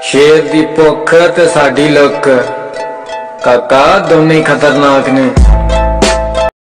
शेर दी भुख ते साडी लुक काका दोने खतरनाक ने।